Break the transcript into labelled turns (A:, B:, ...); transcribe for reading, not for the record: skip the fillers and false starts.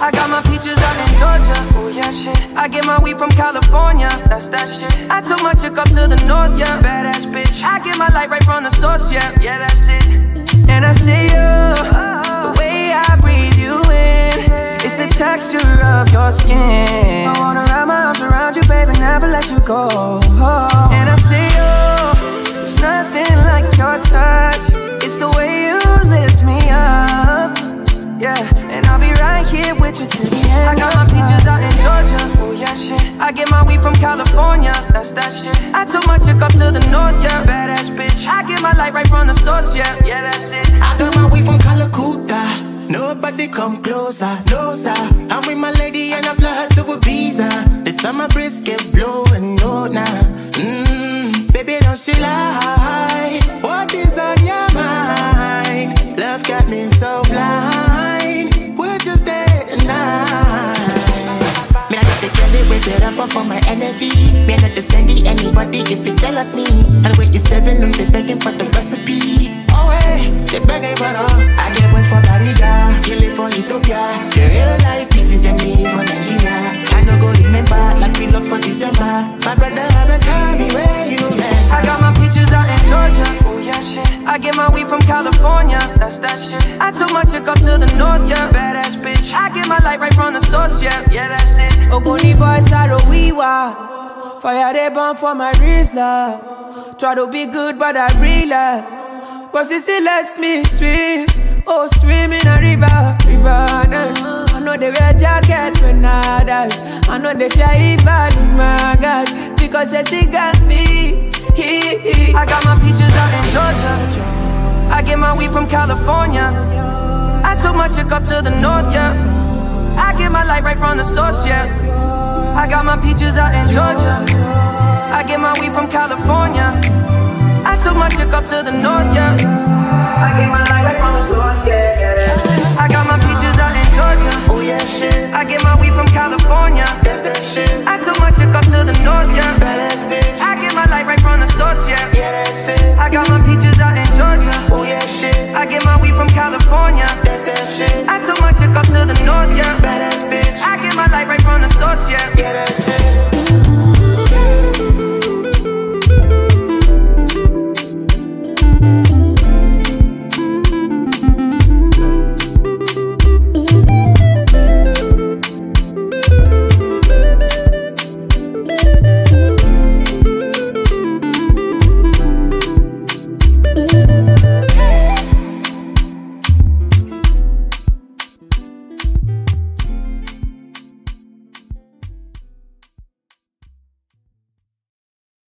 A: I got my peaches out in Georgia. Oh yeah, shit. I get my weed from California. That's that shit. I took my chick up to the north, yeah. Badass bitch. I get my light right from the source, yeah. Yeah, that's it. And I see you, the way I breathe you in. It's the texture of your skin. I wanna wrap my arms around you, baby, never let you go. And I see you, it's nothing like your touch. It's the way you lift me up, yeah. And I'll be right here with you till the end. I got my peaches out in Georgia. Oh yeah, shit. I get my weed from California. That's that shit. I took my chick up to the north, yeah. Badass bitch. I get my light right from the source, yeah. Yeah, that's it.
B: I got my weed from Calacuta. Nobody come closer, closer. I'm with my lady and I fly her to Ibiza. The summer breeze get blowing, no now. Baby, don't she lie? What is on your mind? Love got me so blind. We're just there tonight. Me I got the girl they wait it up for my energy. Me not to send it anybody if it jealous me. And wait it's 7 months they begging for the recipe. Oh hey, they begging for all. I get ones for Bariga, kill it for Ethiopia. The real life pieces them me for Nigeria. I no go remember like we lost for December. My brother haven't told me where you at.
A: I got my peaches out in Georgia. Oh yeah, shit. I get my weed from California. That's that shit. I took my chick up to the north, yeah. Badass bitch. I get my light right from the source, yeah. Yeah, that's it.
C: Oh, bunny boys, sorrow we were. Fire they burn for my wrist, love. Try to be good, but I realize. But she still lets me swim. Oh, swim in a river, nah. I know they wear jacket when I dive. I know they fear if I lose my guard. Because she got me. I got my peaches out in Georgia. I get my weed from California. I took my chick up to the north, yeah. I get my light right from the source, yeah. I got my peaches out in Georgia.